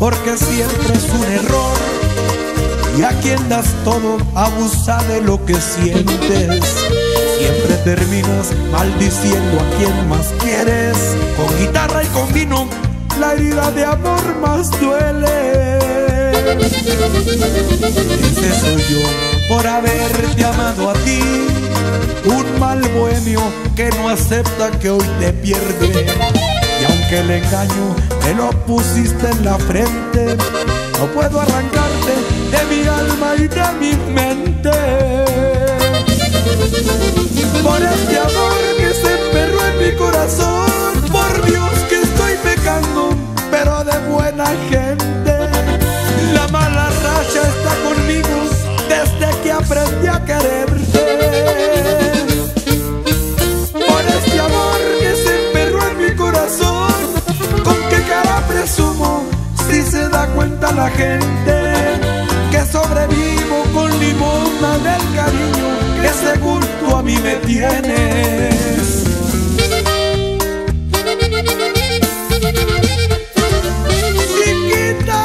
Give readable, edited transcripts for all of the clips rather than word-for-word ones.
porque siempre es un error. Y a quien das todo abusa de lo que sientes. Siempre terminas maldiciendo a quien más quieres. Con guitarra y con vino la herida de amor más duele. Ese soy yo por haberte amado a ti, un mal bohemio que no acepta que hoy te pierde. Y aunque el engaño te lo pusiste en la frente, no puedo arrancarte de mi alma y de mi mente. Por este amor que se emperró en mi corazón, por Dios que estoy pecando, pero de buena gente. La mala racha está conmigo desde que aprendí a quererte. Por este amor que se emperró en mi corazón, ¿con qué cara presumo si se da cuenta la gente que sobrevivo con limosna del cariño que según tú a mí me tienes? Chiquita,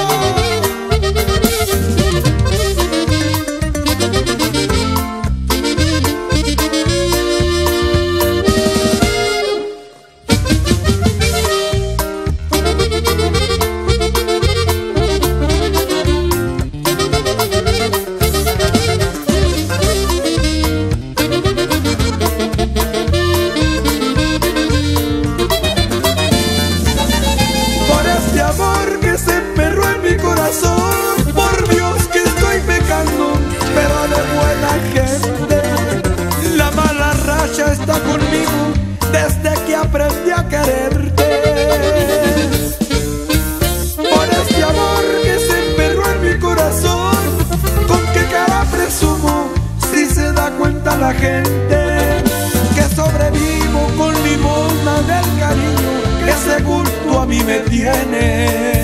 por Dios que estoy pecando, pero de buena gente. La mala racha está conmigo desde que aprendí a quererte. Por este amor que se emperró en mi corazón, ¿con qué cara presumo si se da cuenta la gente que sobrevivo con limosna del cariño que según tú a mí me tienes?